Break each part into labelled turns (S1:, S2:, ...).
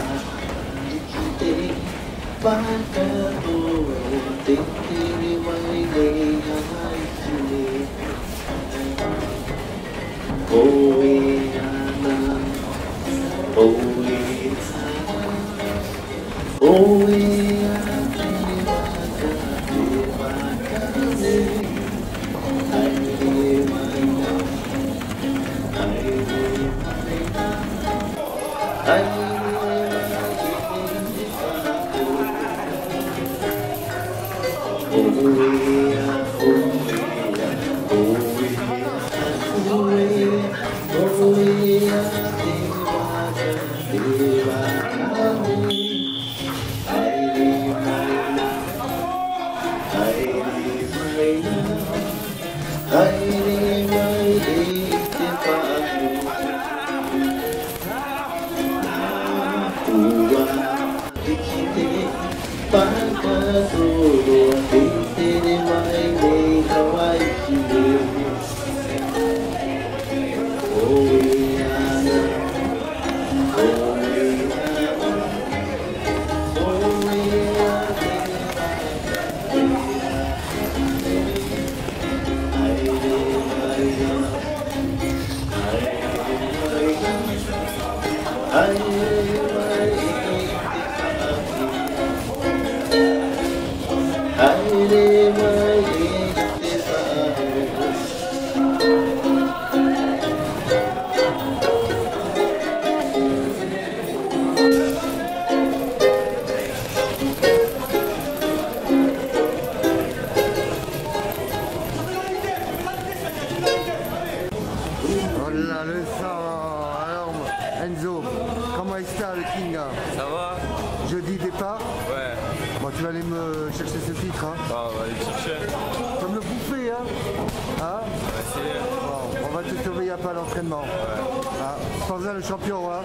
S1: Voilà le sang. Alors Enzo, comment est-ce le King?
S2: Ça va?
S1: Jeudi départ?
S2: Ouais.
S1: Bon, tu vas aller me chercher ce titre, hein?
S2: Ah, on va aller chercher.
S1: Tu vas me le bouffer, hein? Hein?
S2: On va essayer.
S1: Bon, on va te surveiller un peu à l'entraînement.
S2: Ouais.
S1: Ah, sans le champion, hein?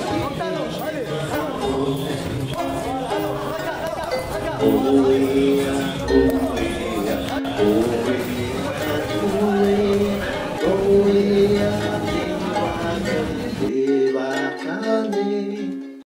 S3: Oh,